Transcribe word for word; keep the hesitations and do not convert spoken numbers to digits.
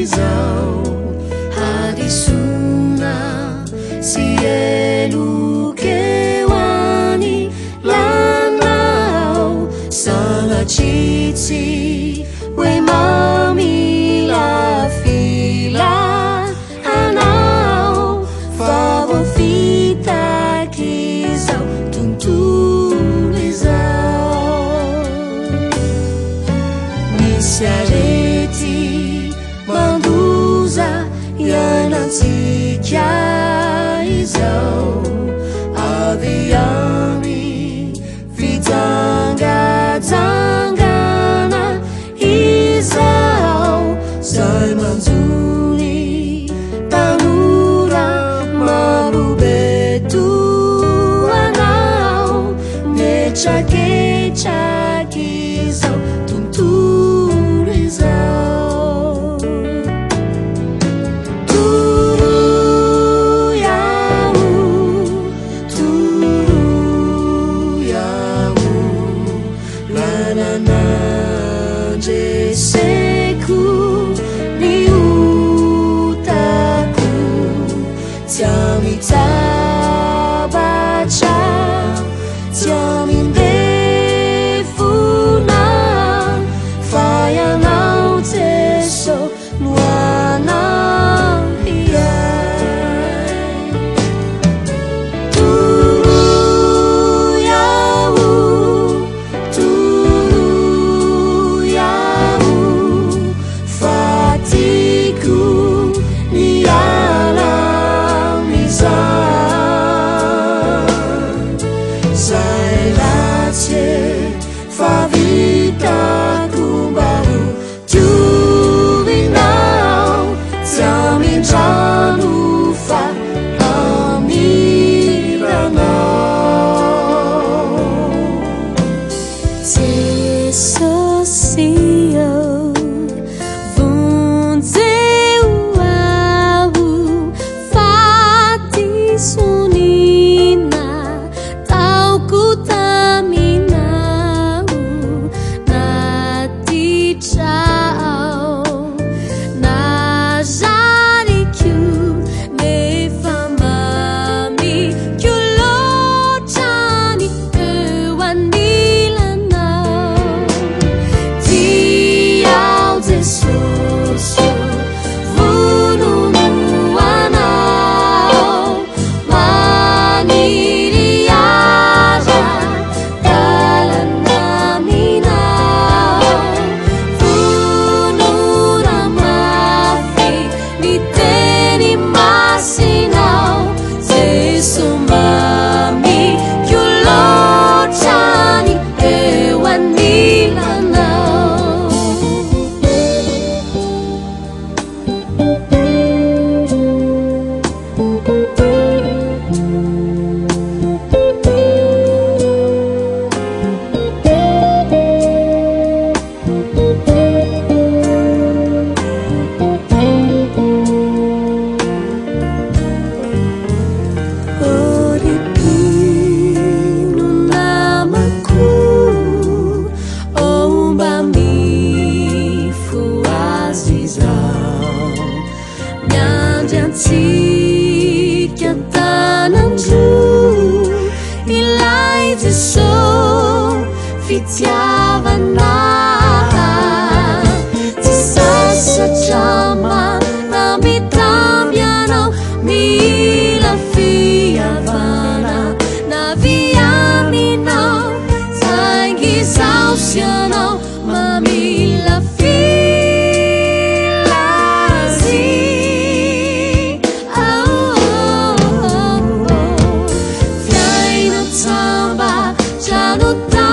izao hadisona sy elokewany lanao sangatsitsy hoe mamila fila anao fa voafitaky izao tontolo izao misy arety mandoza ianatsika izao avy any fijangajangana izao zay manjony tanora marobeto anao metraketraky izao tontolo izao toroyao toroyao lananandreseko ny otako tia mitabatra tia mindefona fa ianao teso no anahiay toroyao toroyao fa tiako ny ala mizany zay ratsy fa vitako mba ho diovinao tia mindrano fa amiranao Jesosio vonjeo ao fatisonina taoko taminao natitrao nazarikio nefa mamikio loatrany eo anilanao tiao Jesosio vononoanao maniry aza dalanaminao vonora mafy ny teny masinao Jesu mamikio loatrany eo anilanao Oripino namako omba mifoazy izao miandry antsika tanandro ilay Jesosy fitiavana tsy sasatrama nambitamby anao mila fiavana naviaminao saingizao sy anao mamila filazy fiaina tsamba trano